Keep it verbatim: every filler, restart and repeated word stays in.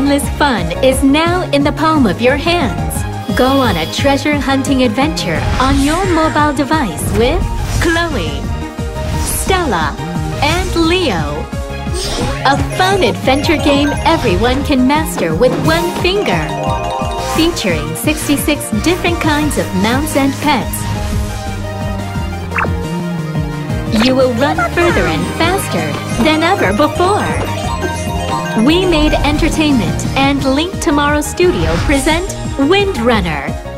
endless fun is now in the palm of your hands. Go on a treasure hunting adventure on your mobile device with Chloe, Stella, and Leo. A fun adventure game everyone can master with one finger. Featuring sixty-six different kinds of mounts and pets. You will run further and faster than ever before. We Made Entertainment and Link Tomorrow Studio present Windrunner.